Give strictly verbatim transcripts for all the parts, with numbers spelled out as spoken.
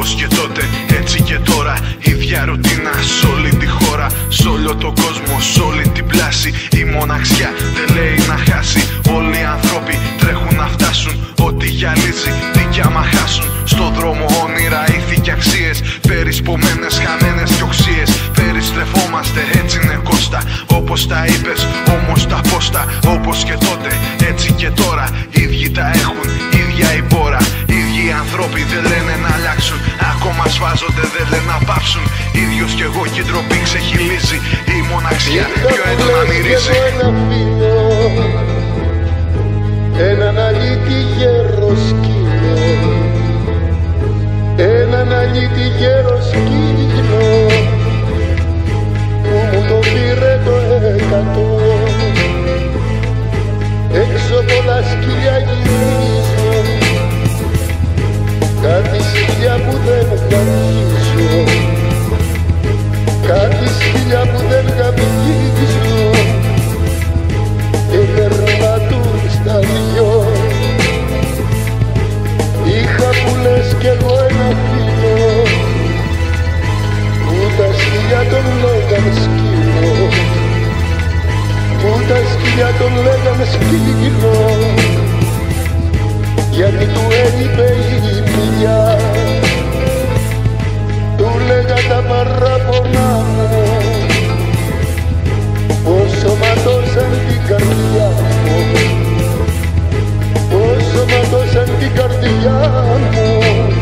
όπως και τότε, έτσι και τώρα. Ίδια ρουτίνα σ' όλη τη χώρα, σ' όλο τον κόσμο, σ' όλη την πλάση. Η μοναξιά δεν λέει να χάσει. Όλοι οι άνθρωποι τρέχουν να φτάσουν. Ό,τι γυαλίζει, τι κι άμα χάσουν. Στο δρόμο όνειρα, ήθη και αξίες. Περισπωμένες, χαμένες κι οξύες. Περιστρεφόμαστε, έτσι είναι Κώστα. Όπως τα είπες, όμως τα πόστα. Όπως και τότε, έτσι και τώρα. Ίδιοι τα έχουν, ίδια η πόρα. Ίδιοι οι ανθρώποι δεν λένε να αλλάξουν. Ακόμα σφάζονται, δεν λένε να πάψουν. Ίδιος κι εγώ κι η ντροπή ξεχυλίζει. Η μοναξιά πιο έντονα μυρίζει. Έναν αλήτη γέρο σκύλο, έναν αλήτη γέρο σκύλο, που μου το πήρε το εκατό. Έξω πολλά σκυλιά γυρίζω, κάτι σκυλιά που δεν γαμίζω, κάτι σκυλιά που δεν γαμίζω, και περνά τους τα δυο. Είχα που λες κι εγώ ένα φίλο, που τα σκυλιά τον λέγαν σκύλο, που τα σκυλιά τον λέγαν σκύλο, γιατί του έλειπε η μιλιά. Του λέγα τα παράπονά μου, πόσο ματώσαν την καρδιά μου, πόσο ματώσαν την καρδιά μου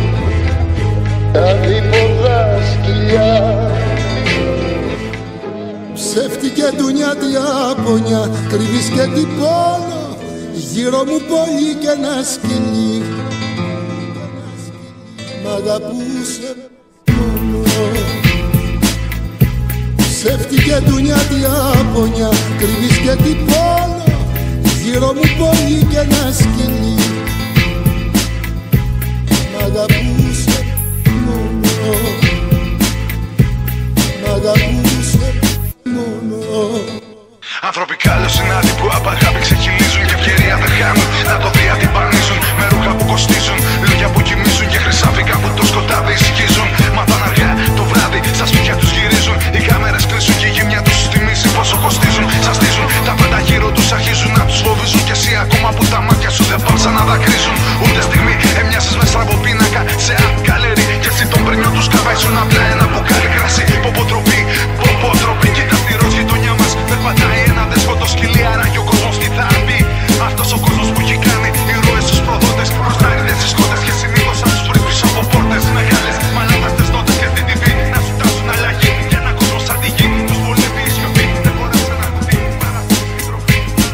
τα δίποδα σκυλιά. Ψεύτηκε ντουνιά τη άπονια, κρύβεις και την πόλο, γύρω μου πολύ και ένα σκυλί μ' αγαπούσε μόνο. Ψεύτηκε ντουνιά τη άπονια, κρύβεις και την πόλο, γύρω μου πολύ και ένα σκυλί μ' αγαπούσε μόνο, μ' αγαπούσε μόνο. Άνθρωποι καλοσυνάδοι που απ' αγάπη ξεχυλίζουν και ευκαιρία δεν χάνουν. Να το διατυμπανίζουν με ρούχα που κοστίζουν, λόγια που κοιμίζουν και χρυσάφικα που το σκοτάδι ισχύζουν. Μα πάνε αργά το βράδυ, στα σπίτια τους γυρίζουν. Οι κάμερες κλείσουν και η γυμνιά τους θυμίζει πόσο κοστίζουν. Σας στίζουν, τα πάντα γύρω τους αρχίζουν να τους φοβίζουν. Και εσύ ακόμα που τα μάτια σου δεν πάψαν να δακρύζουν. Ούτε στιγμή έμοιασες με στραβοπίνακα σε art gallery. Και εσύ τον πρεμιό τους καβάισουν απλά ένα μπουκάλι κρασί. Ποποτροπή, ποποτροπή, κοίτα τη ροζ γειτονιά μας. Περπατάει ένα δέσποτο σκυλί, άραγε ο κόσμος τι θα πει. Αυτός ο κόσμος που έχει κάνει ηρώες στους προδότες, προστάριδες στις κότες και συνήθως θα τους βρει πίσω από πόρτες. Μεγάλες μαλάταστες νότες και στην τι βι να σου τάζουν αλλαγή. Για ένα κόσμο σαν τη γη τους βολεύει η σιωπή. Δεν μπορέσε να κουτί παρά στην τροφή.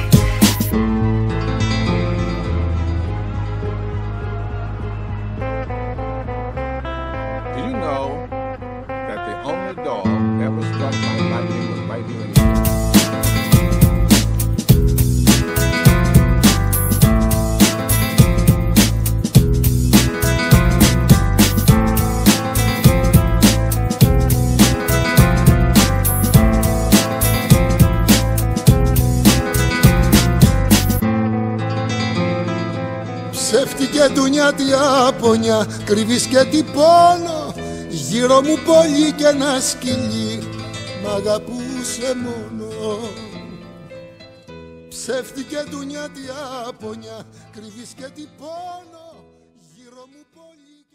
Do you know that the only dog ever struck by lightning was right here in the Ψεύτηκε ντουνιά τη άπονια, κρύβεις και την πόλο, γύρω μου πολύ και ένα σκυλί μ' αγαπούσε μόνο. Ψεύτηκε ντουνιά τη άπονια, κρύβεις και την πόλο, γύρω μου πολύ.